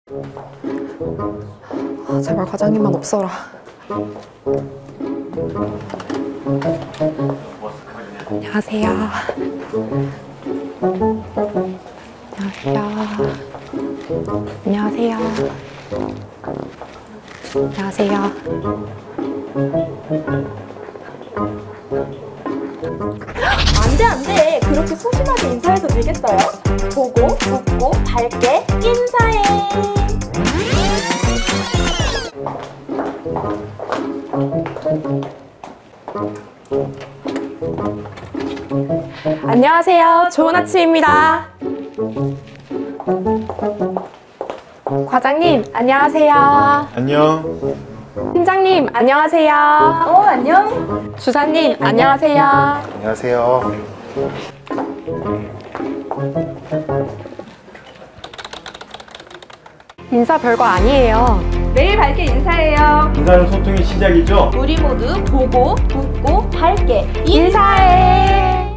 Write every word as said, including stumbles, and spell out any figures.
아, 제발 과장님만 없어라. 안녕하세요. 안녕하세요. 안녕하세요. 안녕하세요. 안돼 안돼 그렇게 소심하게 인사해도 되겠어요? 보고 웃고 밝게 인사해. 안녕하세요. 좋은 아침입니다. 과장님 안녕하세요. 안녕. 팀장님 안녕하세요. 어 안녕. 주사님 안녕하세요. 안녕하세요. 인사 별거 아니에요. 매일 밝게 인사해요. 인사는 소통의 시작이죠? 우리 모두 보고 웃고 밝게 인사해.